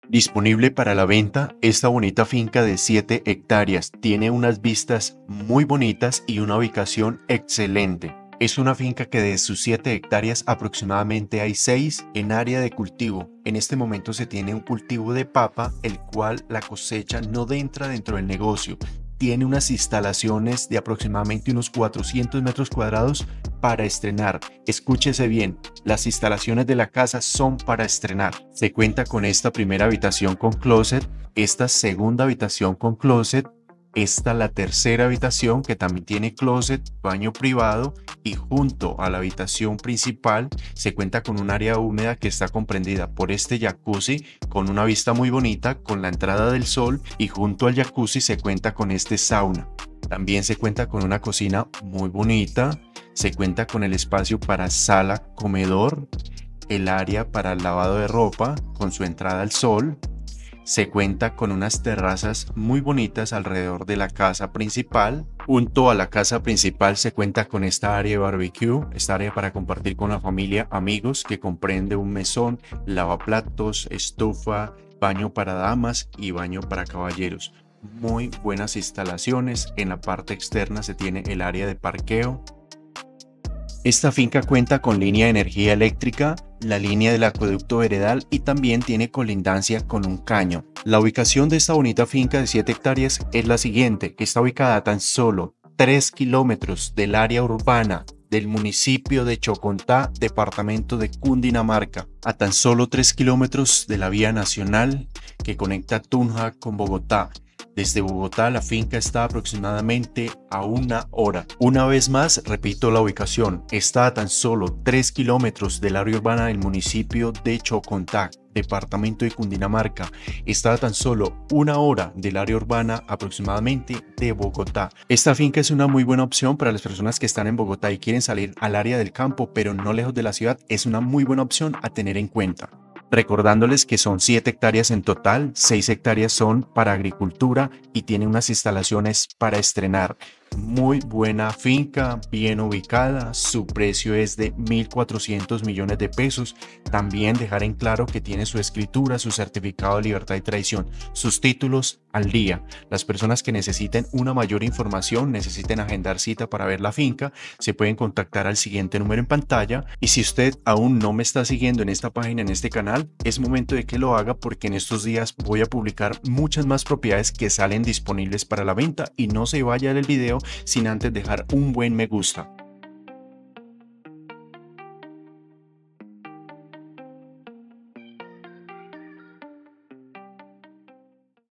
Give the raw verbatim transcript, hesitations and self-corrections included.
Disponible para la venta, esta bonita finca de siete hectáreas tiene unas vistas muy bonitas y una ubicación excelente. Es una finca que de sus siete hectáreas aproximadamente hay seis en área de cultivo. En este momento se tiene un cultivo de papa, el cual la cosecha no entra dentro del negocio. Tiene unas instalaciones de aproximadamente unos cuatrocientos metros cuadrados para estrenar. Escúchese bien, las instalaciones de la casa son para estrenar. Se cuenta con esta primera habitación con closet, esta segunda habitación con closet, esta la tercera habitación que también tiene closet, baño privado, y junto a la habitación principal se cuenta con un área húmeda que está comprendida por este jacuzzi con una vista muy bonita con la entrada del sol, y junto al jacuzzi se cuenta con este sauna. También se cuenta con una cocina muy bonita, se cuenta con el espacio para sala, comedor, el área para el lavado de ropa con su entrada al sol. Se cuenta con unas terrazas muy bonitas alrededor de la casa principal. Junto a la casa principal se cuenta con esta área de barbecue, esta área para compartir con la familia, amigos, que comprende un mesón, lavaplatos, estufa, baño para damas y baño para caballeros. Muy buenas instalaciones. En la parte externa se tiene el área de parqueo. Esta finca cuenta con línea de energía eléctrica, la línea del acueducto veredal y también tiene colindancia con un caño. La ubicación de esta bonita finca de siete hectáreas es la siguiente, que está ubicada a tan solo tres kilómetros del área urbana del municipio de Chocontá, departamento de Cundinamarca, a tan solo tres kilómetros de la vía nacional que conecta Tunja con Bogotá. Desde Bogotá la finca está aproximadamente a una hora. Una vez más, repito la ubicación, está a tan solo tres kilómetros del área urbana del municipio de Chocontá, departamento de Cundinamarca. Está a tan solo una hora del área urbana aproximadamente de Bogotá. Esta finca es una muy buena opción para las personas que están en Bogotá y quieren salir al área del campo, pero no lejos de la ciudad. Es una muy buena opción a tener en cuenta. Recordándoles que son siete hectáreas en total, seis hectáreas son para agricultura y tiene unas instalaciones para estrenar. Muy buena finca, bien ubicada, su precio es de mil cuatrocientos millones de pesos. También dejar en claro que tiene su escritura, su certificado de libertad y tradición, sus títulos al día. Las personas que necesiten una mayor información, necesiten agendar cita para ver la finca, se pueden contactar al siguiente número en pantalla. Y si usted aún no me está siguiendo en esta página, en este canal, es momento de que lo haga, porque en estos días voy a publicar muchas más propiedades que salen disponibles para la venta. Y no se vaya del video sin antes dejar un buen me gusta.